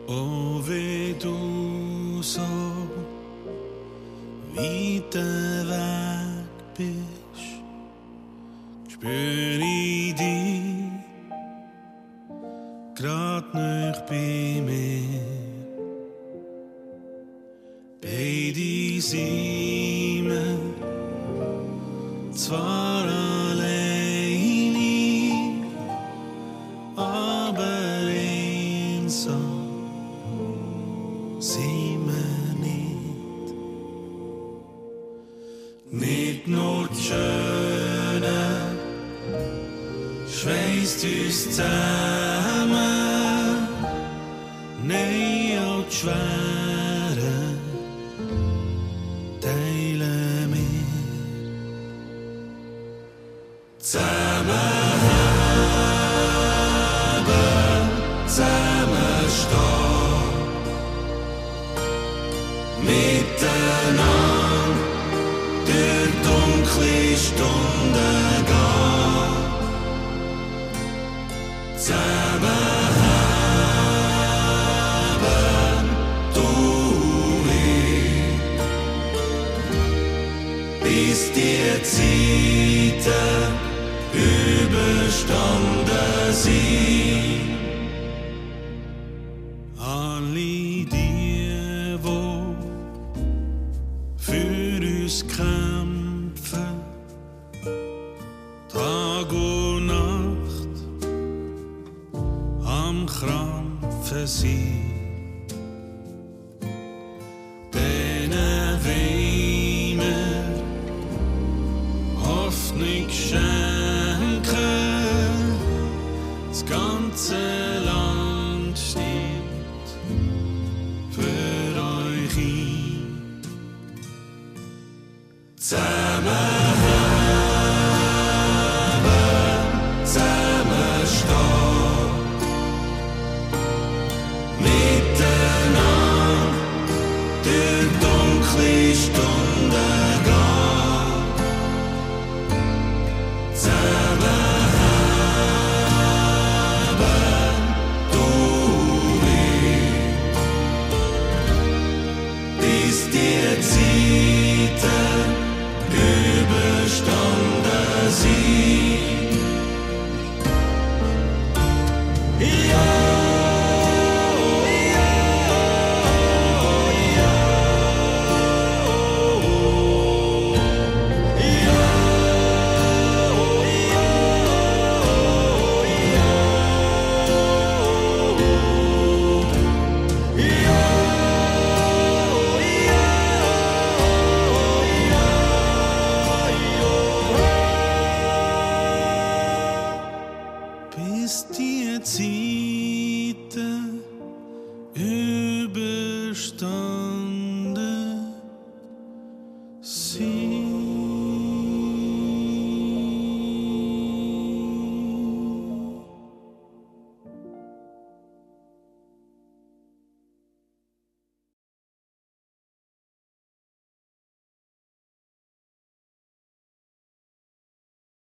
Oh, wie du so weiter weg bist, spür ich dich grad nicht bei mir. Beide sind wir zwar alleine, aber einsam sind wir nicht. Nicht nur das Schöne schweißt uns zusammen, nein, auch das Schwere teilen wir. Zusammenhaben, zusammenstehen, miteinander durch dunkle Stunden gehen. Zusammenhaben, du und ich, bis die Zeiten überstanden sind. Alle die, wo für uns kämpfen, Tag und Nacht am Krampfen sind, denen wollen wir Hoffnung schenken. Das ganze Land steht für euch ein. Zusammenhaben, zusammenstehen, miteinander durch dunkle Stunden gehen. Zusammenhaben, du und ich, bis die Zeiten überstanden sind. Ja.